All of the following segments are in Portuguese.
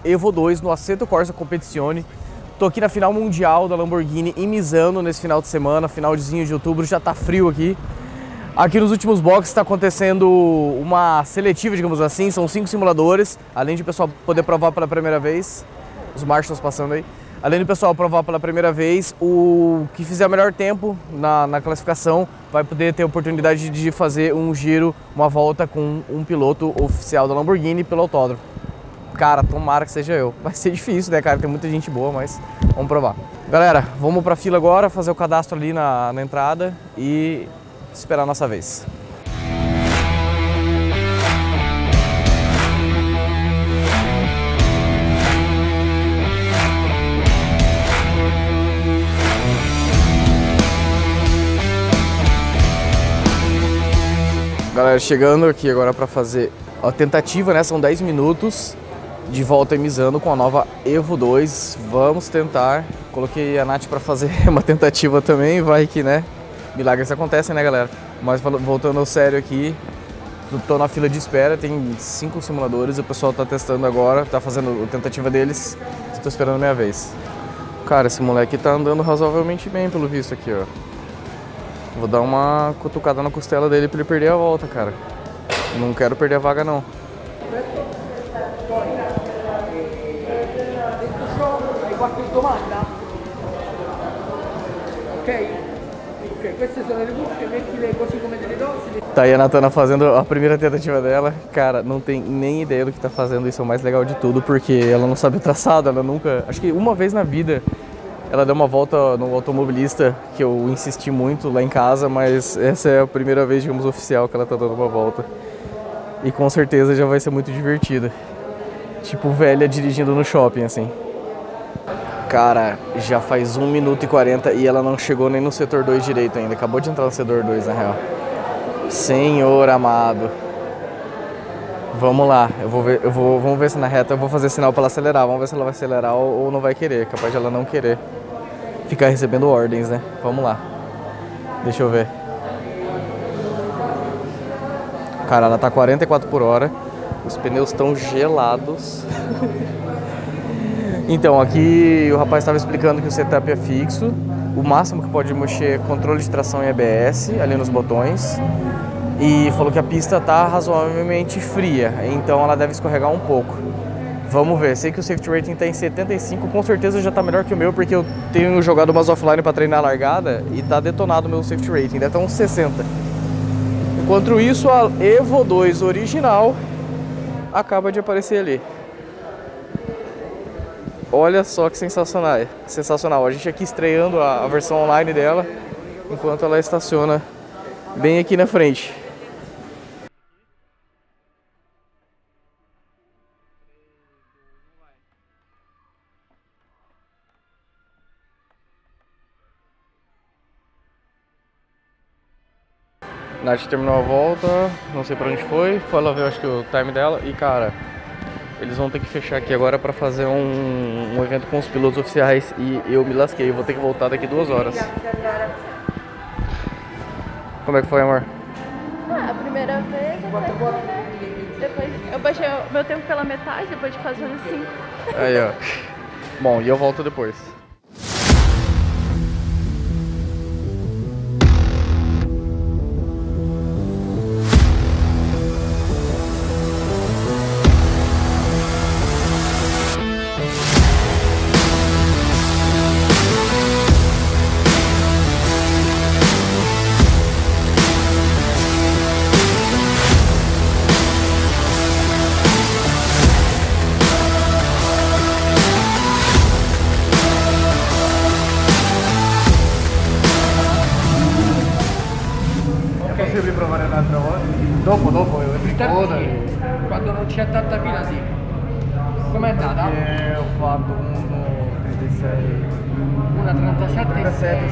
Evo 2 no Assetto Corsa Competizione. Tô aqui na final mundial da Lamborghini em Misano nesse final de semana, finalzinho de outubro, já tá frio aqui. Aqui nos últimos boxes está acontecendo uma seletiva, digamos assim, são 5 simuladores, além de o pessoal poder provar pela primeira vez, os marshals passando aí, além do pessoal provar pela primeira vez, o que fizer o melhor tempo na classificação vai poder ter a oportunidade de fazer um giro, uma volta com um piloto oficial da Lamborghini pelo autódromo. Cara, tomara que seja eu. Vai ser difícil, né, cara? Tem muita gente boa, mas vamos provar. Galera, vamos pra fila agora, fazer o cadastro ali na entrada e esperar a nossa vez. Galera, chegando aqui agora para fazer a tentativa, né? São 10 minutos de volta em Misano com a nova Evo 2. Vamos tentar. Coloquei a Nath para fazer uma tentativa também, vai que, né? Milagres acontecem, né, galera? Mas voltando ao sério aqui, tô na fila de espera, tem 5 simuladores, o pessoal tá testando agora, tá fazendo a tentativa deles, estou esperando a minha vez. Cara, esse moleque tá andando razoavelmente bem pelo visto aqui, ó. Vou dar uma cutucada na costela dele pra ele perder a volta, cara. Não quero perder a vaga, não. Tá aí a Natana fazendo a primeira tentativa dela. Cara, não tem nem ideia do que tá fazendo. Isso é o mais legal de tudo, porque ela não sabe o traçado, ela nunca... Acho que uma vez na vida ela deu uma volta no automobilista, que eu insisti muito lá em casa, mas essa é a primeira vez, digamos, oficial que ela tá dando uma volta. E com certeza já vai ser muito divertida. Tipo velha dirigindo no shopping, assim. Cara, já faz 1 minuto e 40 e ela não chegou nem no setor 2 direito ainda. Acabou de entrar no setor 2, na real. Senhor amado. Vamos lá, vamos ver se na reta eu vou fazer sinal para ela acelerar. Vamos ver se ela vai acelerar ou não vai querer. Capaz de ela não querer ficar recebendo ordens, né? Vamos lá. Deixa eu ver. Cara, ela tá 44 por hora. Os pneus estão gelados. Então, aqui o rapaz estava explicando que o setup é fixo. O máximo que pode mexer é controle de tração e ABS, ali nos botões. E falou que a pista tá razoavelmente fria, então ela deve escorregar um pouco. Vamos ver, sei que o safety rating tá em 75, com certeza já tá melhor que o meu, porque eu tenho jogado umas offline para treinar a largada e tá detonado o meu safety rating, deve estar uns 60. Enquanto isso, a Evo 2 original acaba de aparecer ali. Olha só que sensacional, sensacional. A gente aqui estreando a versão online dela, enquanto ela estaciona bem aqui na frente. Nath terminou a volta, não sei pra onde foi lá ver, acho que o time dela. E cara, eles vão ter que fechar aqui agora pra fazer um evento com os pilotos oficiais. E eu me lasquei, eu vou ter que voltar daqui 2 horas. Como é que foi, amor? A primeira vez eu bom, né? Depois eu baixei o meu tempo pela metade, depois de quase fazer 5. Aí, ó. Bom, e eu volto depois. Possibile provare un'altra volta? Dopo quando non c'è tanta fila sì. Com'è andata? Ho fatto 1.36. 1.37 6.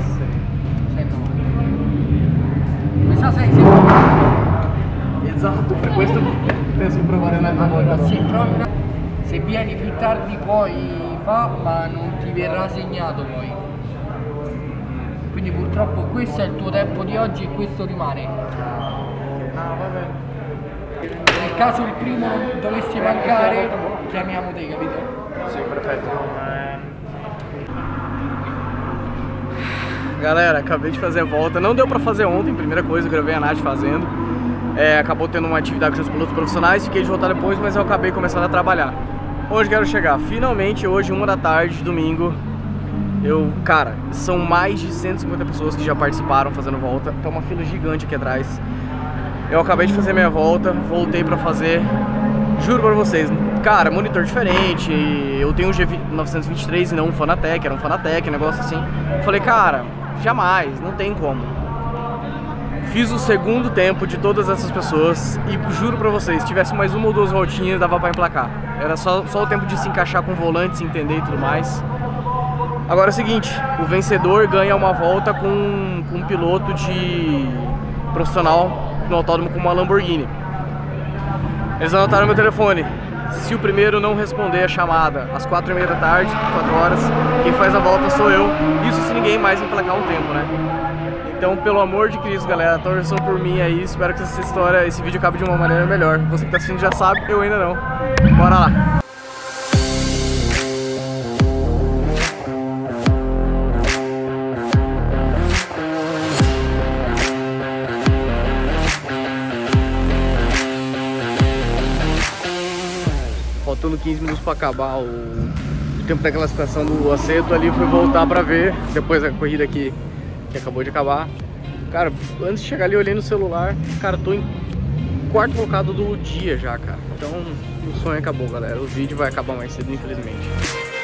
Mi sa 6 Esatto, per questo penso di provare un'altra volta. Allora, sì, provi se vieni più tardi poi fa, ma non ti verrà segnato poi. Quindi purtroppo questo è il tuo tempo di oggi e questo rimane. Va bene. Nel caso il primo dovessi mancare, chiamiamo te, capito? perfetto. Galera, acabei de fazer a volta. Não deu pra fazer ontem, primeira coisa, eu gravei a Nath fazendo. Acabou tendo uma atividade com os pilotos profissionais, fiquei de voltar depois, mas eu acabei começando a trabalhar. Onde quero chegar? Finalmente, hoje, 1 da tarde, domingo, cara, são mais de 150 pessoas que já participaram fazendo volta. Tá uma fila gigante aqui atrás. Eu acabei de fazer minha volta, voltei pra fazer. Juro pra vocês, cara, monitor diferente. Eu tenho um G923 e não um Fanatec, era um Fanatec, negócio assim. Eu falei, cara, jamais, não tem como. Fiz o segundo tempo de todas essas pessoas e juro pra vocês, se tivesse mais uma ou duas voltinhas, dava pra emplacar. Era só o tempo de se encaixar com o volante, se entender e tudo mais. Agora é o seguinte, o vencedor ganha uma volta com um piloto de profissional no autódromo com uma Lamborghini. Eles anotaram meu telefone. Se o primeiro não responder a chamada às 4h30 da tarde, 4 horas, quem faz a volta sou eu. Isso se ninguém mais emplacar um tempo, né? Então, pelo amor de Cristo, galera, torçam por mim aí. Espero que esse vídeo acabe de uma maneira melhor. Você que tá assistindo já sabe, eu ainda não. Bora lá! Faltando 15 minutos para acabar o tempo da classificação do Aceto ali, fui voltar para ver depois da corrida aqui que acabou de acabar. Cara, antes de chegar ali eu olhei no celular, cara, tô em quarto colocado do dia já, cara. Então o sonho acabou, galera. O vídeo vai acabar mais cedo, infelizmente.